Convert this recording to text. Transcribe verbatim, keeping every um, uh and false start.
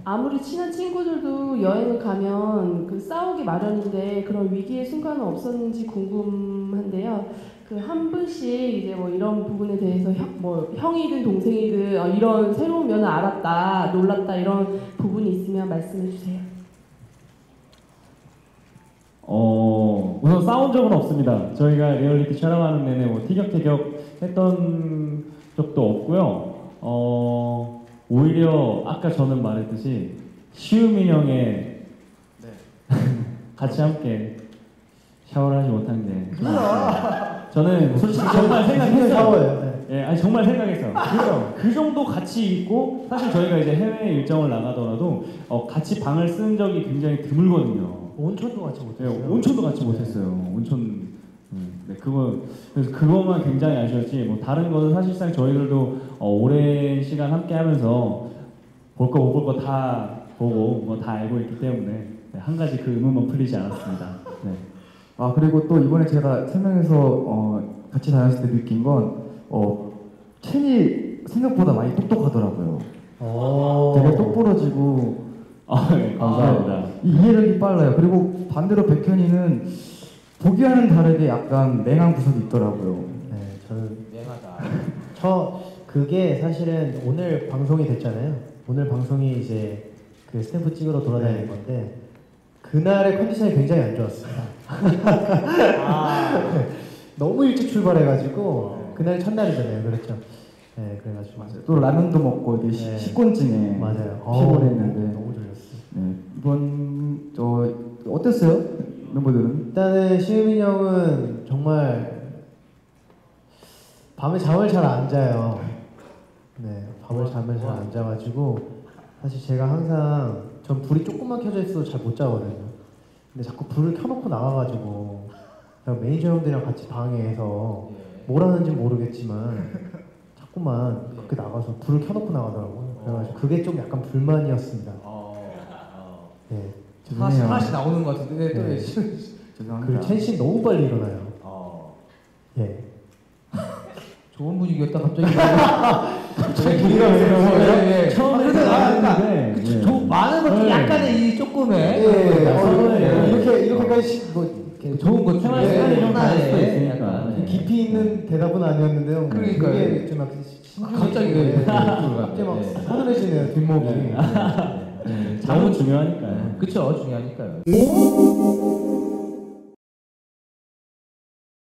아무리 친한 친구들도 여행을 가면 그 싸우기 마련인데 그런 위기의 순간은 없었는지 궁금한데요. 그 한 분씩 이제 뭐 이런 부분에 대해서 형, 뭐 형이든 동생이든 어, 이런 새로운 면을 알았다, 놀랐다 이런 부분이 있으면 말씀해 주세요. 어 우선 싸운 적은 없습니다. 저희가 리얼리티 촬영하는 내내 뭐 티격태격 했던 적도 없고요. 어 오히려 아까 저는 말했듯이 시우민 형의 네. 같이 함께 샤워를 하지 못한 게 저는 솔직히 정말 생각했어요. 네. 예, 아니 정말 생각했어요. 그죠? 그 정도 같이 있고 사실 저희가 이제 해외 일정을 나가더라도 어, 같이 방을 쓴 적이 굉장히 드물거든요. 온천도 같이 못했어요. 네, 온천도 같이 못했어요. 온천. 음, 네, 그거 그래서 그것만 굉장히 아쉬웠지. 뭐 다른 거는 사실상 저희들도 어, 오랜 시간 함께하면서 볼 거 못 볼 거 다 보고 뭐 다 알고 있기 때문에 네, 한 가지 그 의문만 풀리지 않았습니다. 네. 아 그리고 또 이번에 제가 세 명이서 어, 같이 다녔을 때 느낀 건 어, 첸이 생각보다 많이 똑똑하더라고요. 되게 똑부러지고 아, 네, 감사합니다. 아, 이해력이 빨라요. 그리고 반대로 백현이는 보기와는 다르게 약간 맹한 구석이 있더라고요. 네, 저는 맹하다. 저 그게 사실은 오늘 방송이 됐잖아요. 오늘 방송이 이제 그 스탬프 찍으러 돌아다니는 네. 건데 그날의 컨디션이 굉장히 안 좋았습니다. 아, 너무 일찍 출발해가지고 그날 첫날이잖아요, 그렇죠? 네, 그래가지고 맞아요. 또 라면도 먹고 이게 네. 식곤증에 맞아요. 피곤했는데 어, 너무 졸렸어요. 네, 이번 저 어땠어요? 멤버들은? 일단은 시우민 형은 정말 밤에 잠을 잘 안 자요. 네, 밤을 잠을 잘 안 자가지고 사실 제가 항상 전 불이 조금만 켜져 있어도 잘 못 자거든요. 근데 자꾸 불을 켜놓고 나와가지고 그냥 매니저 형들이랑 같이 방에서 뭘 하는지 모르겠지만 자꾸만 그렇게 나가서 불을 켜놓고 나가더라고요. 그래가지고 그게 좀 약간 불만이었습니다. 네. 하나씩, 하나씩 나오는 것 같은데 또 네. 죄송합니다. 그리고 첸 씨 너무 빨리 일어나요. 어. 예. 좋은 분위기였다 갑자기. 갑자기 우리가 왜 이러세요? 처음에는 나왔는데 그, 저 많은 것들 약간의 이 조금의 예, 어, 예. 이렇게 이렇게까지 뭐 이렇게 좋은 것 생활 중에 습관이 좀 다를 수도 하나의 있으니까. 약간 네. 깊이 있는 대답은 아니었는데요. 그러니까요. 그게 좀 막 갑자기 예, 그- 갑자기 막 네. 서늘해지네요 뒷목이. 네. 너무 중요하니까요. 그쵸, 중요하니까요.